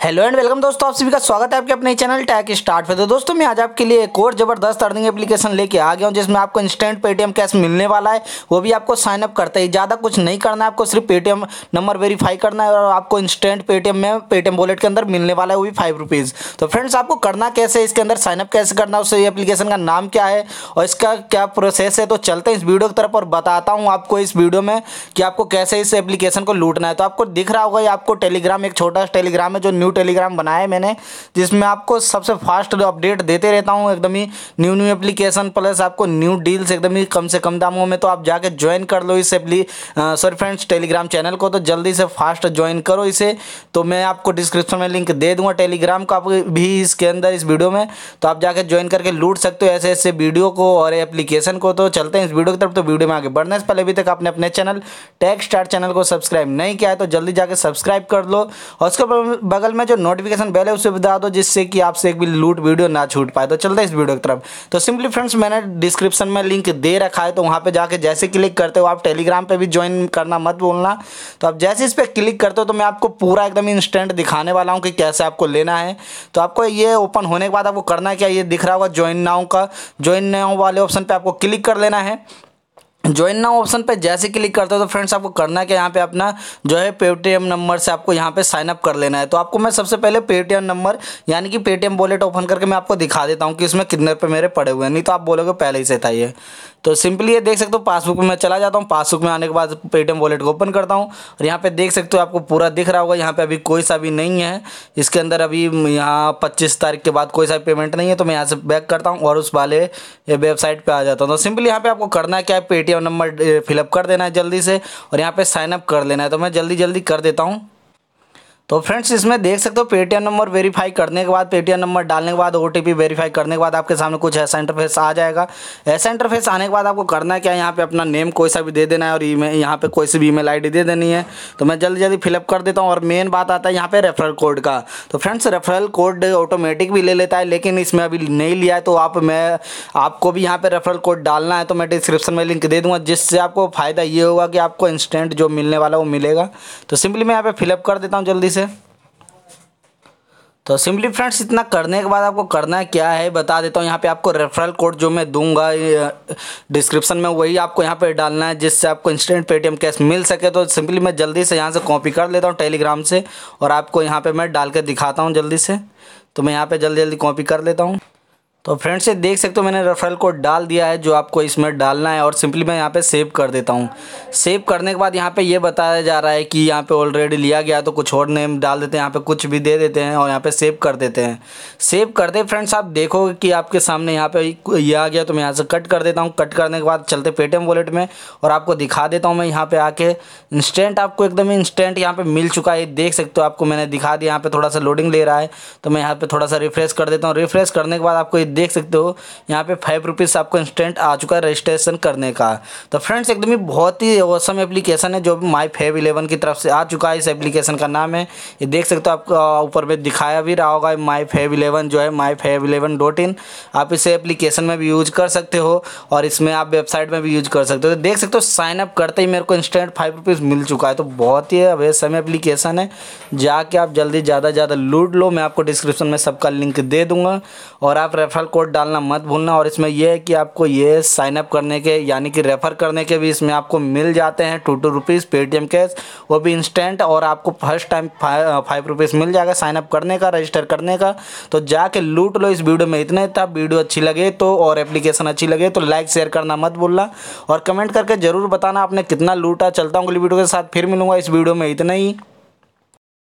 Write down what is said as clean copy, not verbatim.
Hello and welcome दोस्तों, आप सभी का स्वागत है आपके अपने चैनल टैक स्टार्ट पे। तो दोस्तों मैं आज आपके लिए एक और जबरदस्त अर्निंग एप्लीकेशन लेके आ गया हूं जिसमें आपको इंस्टेंट पेटीएम कैश मिलने वाला है। वो भी आपको साइन अप करते ही ज़्यादा कुछ नहीं करना है, आपको सिर्फ पेटीएम नंबर वेरीफाई करना है और आपको इंस्टेंट पेटीएम में पेटीएम वॉलेट के अंदर मिलने वाला है, वो भी ₹5। तो फ्रेंड्स आपको करना कैसे, इसके अंदर साइनअप कैसे करना है, उससे एप्लीकेशन का नाम क्या है और इसका क्या प्रोसेस है, तो चलते हैं इस वीडियो की तरफ और बताता हूँ आपको इस वीडियो में कि आपको कैसे इस एप्लीकेशन को लूटना है। तो आपको दिख रहा होगा ये आपको टेलीग्राम, एक छोटा टेलीग्राम है जो न्यू टेलीग्राम बनाया है मैंने, जिसमें आपको सबसे फास्ट अपडेट देते रहता हूँ, एकदम ही न्यू एप्लीकेशन प्लस आपको न्यू डील्स एकदम ही कम से कम दामों में। तो आप जाके ज्वाइन कर लो इस सॉरी फ्रेंड्स टेलीग्राम चैनल को, तो जल्दी से फास्ट ज्वाइन करो इसे। तो मैं आपको डिस्क्रिप्शन में लिंक दे दूंगा टेलीग्राम का भी इसके अंदर इस वीडियो में, तो आप जाके ज्वाइन करके लूट सकते हो ऐसे ऐसे वीडियो को और एप्लीकेशन को। तो चलते हैं इस वीडियो की तरफ। तो वीडियो में आगे बढ़ने से पहले अभी तक आपने अपने चैनल टेक स्टार्ट चैनल को सब्सक्राइब नहीं किया है तो जल्दी जाके सब्सक्राइब कर लो और उसके बगल में जो नोटिफिकेशन बेल है उसे बता दो, जिससे कि आपसे एक भी लूट वीडियो ना छूट पाए। तो चलते हैं इस वीडियो की तरफ। तो सिंपली फ्रेंड्स मैंने डिस्क्रिप्शन में लिंक दे रखा है, तो वहाँ पे जाके जैसे क्लिक करते हो, आप टेलीग्राम पे भी ज्वाइन करना मत भूलना। तो आप जैसे इस पर क्लिक करते हो तो मैं आपको पूरा एकदम इंस्टेंट दिखाने वाला हूँ कि कैसे आपको लेना है। तो आपको ये ओपन होने के बाद आपको करना क्या, ये दिख रहा होगा ज्वाइन नाउ का, ज्वाइन नाउ वाले ऑप्शन पे आपको क्लिक कर लेना है। ज्वाइन नाउ ऑप्शन पे जैसे क्लिक करते हो तो फ्रेंड्स आपको करना है कि यहाँ पे अपना जो है पेटीएम नंबर से आपको यहाँ पे साइन अप कर लेना है। तो आपको मैं सबसे पहले पेटीएम नंबर यानी कि पेटीएम वॉलेट ओपन करके मैं आपको दिखा देता हूँ कि इसमें कितने रुपये मेरे पड़े हुए हैं, नहीं तो आप बोलोगे पहले ही से था ये। तो सिंपली ये देख सकते हो, पासबुक में मैं चला जाता हूँ, पासबुक में आने के बाद पेटीएम वॉलेट को ओपन करता हूँ और यहाँ पे देख सकते हो आपको पूरा दिख रहा होगा। यहाँ पे अभी कोई सा भी नहीं है इसके अंदर, अभी यहाँ 25 तारीख के बाद कोई सा पेमेंट नहीं है। तो मैं यहाँ से बैक करता हूँ और उस वाले वेबसाइट पे आ जाता हूँ। तो सिंपली यहाँ पे आपको करना है क्या है, पेटीएम नंबर फिलअप कर देना है जल्दी से और यहाँ पे साइन अप कर लेना है। तो मैं जल्दी जल्दी कर देता हूँ। तो फ्रेंड्स इसमें देख सकते हो पेटीएम नंबर वेरीफाई करने के बाद, पेटीएम नंबर डालने के बाद, ओटीपी वेरीफाई करने के बाद आपके सामने कुछ ऐसा इंटरफेस आ जाएगा। ऐसा इंटरफेस आने के बाद आपको करना है क्या, यहाँ पे अपना नेम कोई सा भी दे देना है और ईमेल, यहाँ पे कोई सी भी ईमेल आईडी दे देनी है। तो मैं जल्दी जल्दी फिलअप कर देता हूँ और मेन बात आता है यहाँ पे रेफरल कोड का। तो फ्रेंड्स रेफरल कोड ऑटोमेटिक भी ले लेता है, लेकिन इसमें अभी नहीं लिया है, तो आपको भी यहाँ पे रेफरल कोड डालना है। तो मैं डिस्क्रिप्शन में लिंक दे दूँगा, जिससे आपको फ़ायदा ये होगा कि आपको इंस्टेंट जो मिलने वाला वो मिलेगा। तो सिंपली मैं यहाँ पे फिलअप कर देता हूँ जल्दी से। तो सिंपली फ्रेंड्स इतना करने के बाद आपको करना है क्या है बता देता हूँ। यहाँ पे आपको रेफरल कोड जो मैं दूंगा डिस्क्रिप्शन में, वही आपको यहाँ पे डालना है, जिससे आपको इंस्टेंट पेटीएम कैश मिल सके। तो सिंपली मैं जल्दी से यहाँ से कॉपी कर लेता हूँ टेलीग्राम से और आपको यहाँ पे मैं डाल के दिखाता हूँ जल्दी से। तो मैं यहाँ पे जल्दी जल्दी कॉपी कर लेता हूँ। तो फ्रेंड्स ये देख सकते हो मैंने रेफरल कोड डाल दिया है जो आपको इसमें डालना है और सिंपली मैं यहाँ पे सेव कर देता हूँ। सेव करने के बाद यहाँ पे ये बताया जा रहा है कि यहाँ पे ऑलरेडी लिया गया, तो कुछ और नेम डाल देते हैं, यहाँ पे कुछ भी दे देते हैं और यहाँ पे सेव कर देते हैं। सेव कर दे फ्रेंड्स, आप देखोगे कि आपके सामने यहाँ पे ये आ गया। तो मैं यहाँ से कट कर देता हूँ। कट करने के बाद चलते पेटीएम वॉलेट में और आपको दिखा देता हूँ मैं यहाँ पे आके इंस्टेंट, आपको एकदम इंस्टेंट यहाँ पे मिल चुका है। देख सकते हो, आपको मैंने दिखा दिया। यहाँ पे थोड़ा सा लोडिंग ले रहा है, तो मैं यहाँ पे थोड़ा सा रिफ्रेश कर देता हूँ। रिफ्रेश करने के बाद आपको देख सकते हो यहाँ पे ₹5 आपको इंस्टेंट आ चुका है रजिस्ट्रेशन करने का। तो फ्रेंड्स एकदम ही बहुत ही ऑसम एप्लीकेशन है जो माई फेव 11 की तरफ से आ चुका है। इस एप्लीकेशन का नाम है, ये देख सकते हो, आपको ऊपर में दिखाया भी रहा होगा माई फेव 11 जो है myfav11.in। आप इसे एप्लीकेशन में भी यूज कर सकते हो और इसमें आप वेबसाइट में भी यूज कर सकते हो। तो देख सकते हो साइन अप करते ही मेरे को इंस्टेंट ₹5 मिल चुका है। तो बहुत ही अवेसम एप्लीकेशन है, जाके आप जल्दी ज़्यादा ज़्यादा लूट लो। मैं आपको डिस्क्रिप्शन में सबका लिंक दे दूँगा और आप रेफरल कोड डालना मत भूलना। और इसमें यह है कि आपको ये साइन अप करने के यानी कि रेफ़र करने के भी इसमें आपको मिल जाते हैं ₹2 पेटीएम कैश, वो भी इंस्टेंट, और आपको फर्स्ट टाइम ₹5 मिल जाएगा साइन अप करने का, रजिस्टर करने का। तो जाके लूट लो। इस वीडियो में इतना ही था। वीडियो अच्छी लगे तो और एप्लीकेशन अच्छी लगे तो लाइक शेयर करना मत भूलना और कमेंट करके ज़रूर बताना आपने कितना लूटा। चलता हूँ अगली वीडियो के साथ, फिर मिलूंगा। इस वीडियो में इतना ही।